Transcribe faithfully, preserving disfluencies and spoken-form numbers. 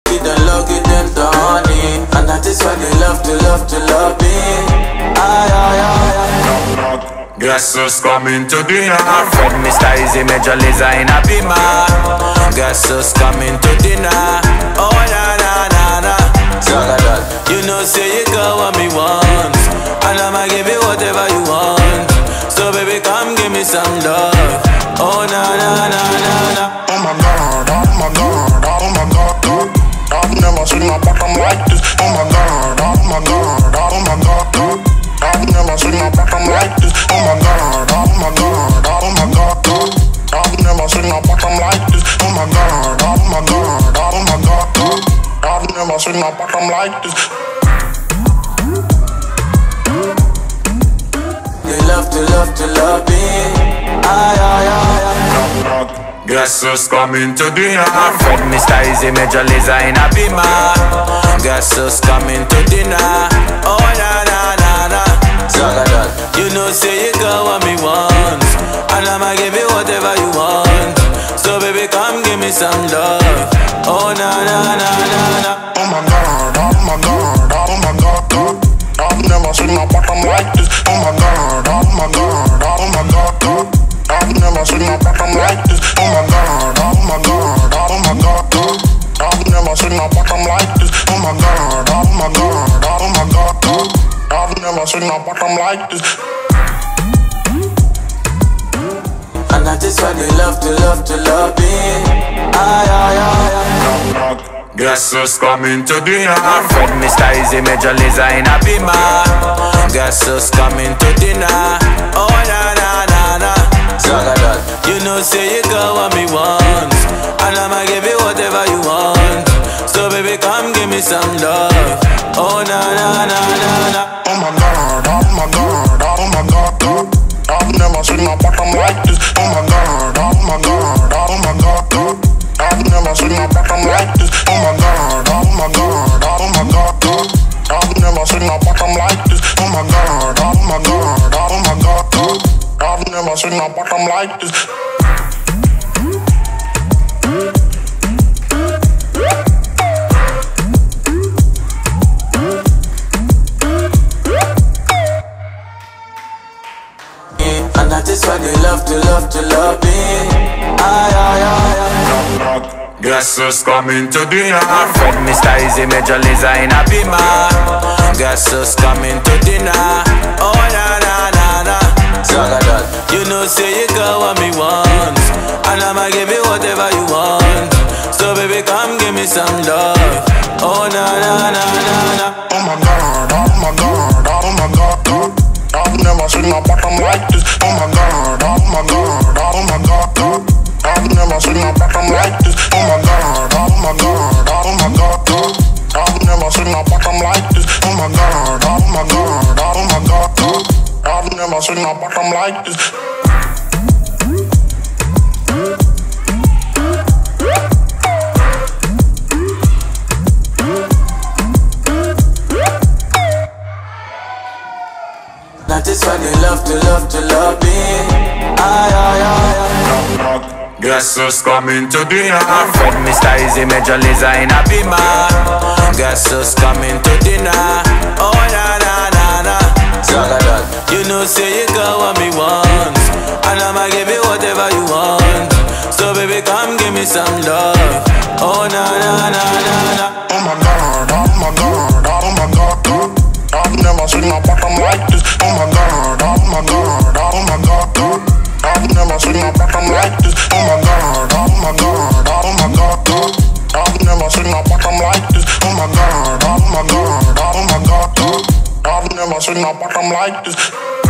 Give them love, give them the honey, and that is why they love to love to love me. Aye, aye, aye, aye. Guess who's coming to dinner? Fred, Mister Easy, Major Lazer in a beamer. Guess who's coming to dinner? Oh na na na na. Zagadad. You know say you got what me want, and I'ma give you whatever you want. So baby come give me some love. Oh na na na na na. Oh my God, oh my God, oh my God, I've never seen my bottom like this. Oh my God, oh my God, oh my God, I've never seen my bottom like this. Oh my God, oh my God, oh my God, I've never seen my bottom like this. Oh my God, oh my God, oh my God, I've never seen my bottom like this. They love to love to love me. Aye, aye, aye, aye. Guess who's coming to dinner? Fred, Mister Easy, Major Lazer in a beamer. Guess who's coming to dinner? Oh na na na na. Zagadad. You know say you got what me want, and I'ma give you whatever you want. So baby come give me some love. Oh na na na na na. Oh my God, oh my God, oh my God, I've never seen my bottom like this. Oh my God, oh my God, oh my God, I've never seen my bottom like this. Oh my God, oh my God, oh my God, I've never seen my bottom like this. Oh my God, oh my God, oh my God, I've never seen my bottom like this. And that is why they love to love to love me. Aye, aye, aye, aye. Guess who's coming to dinner? Fred, Mister Easy, Major Lazer in a beamer. Guess who's coming to dinner? Oh na na na na. Zagadad. You know say you got what me want, and I'ma give you whatever you want. So baby come give me some love. Oh na na na na na. Oh my God, oh my God, oh my God, I've never seen my bottom like this. Oh my God, oh my God, oh my God, I've never seen my bottom like this. Oh my God, oh my God, oh my God, I've never seen my bottom like this. Oh my God, oh my God, oh my God, I've never seen my bottom like this. And that is why they love to love to love me. Aye, aye, aye, aye. Guess who's coming to dinner? Fred, Mister Easy, Major Lazer in a beamer. Guess who's coming to dinner? Oh na na na na. Zagadad. You know say you got what me want, and I'ma give you whatever you want. So baby come give me some love. Oh na na na na na. Oh my God, oh my God, oh my God, I've never seen my bottom like this. Oh my God, oh my God, oh my God, I've never seen my bottom like this. Oh my God, oh my God, oh my God, I've never seen my bottom like this. Oh my God, oh my God, oh my God, I've never seen my bottom like this. That is why they love to love to love me. Aye, aye, aye, aye. Guess who's coming to dinner? Fred, Mister Easy, Major Lazer in a beamer. Guess who's coming to dinner? Oh na na na na. Zagadad. You know say you got what me want, and I'ma give you whatever you want. So baby come give me some love. Oh na na na na na. Oh my God, oh my God, oh my God, I've never seen my bottom like this. Oh my God, oh my God, oh my God, I've never seen my bottom like this. Oh my God, oh my God, oh my God, I've never seen my bottom like this. Oh my God, oh my God, oh my God, I've never seen my bottom like this.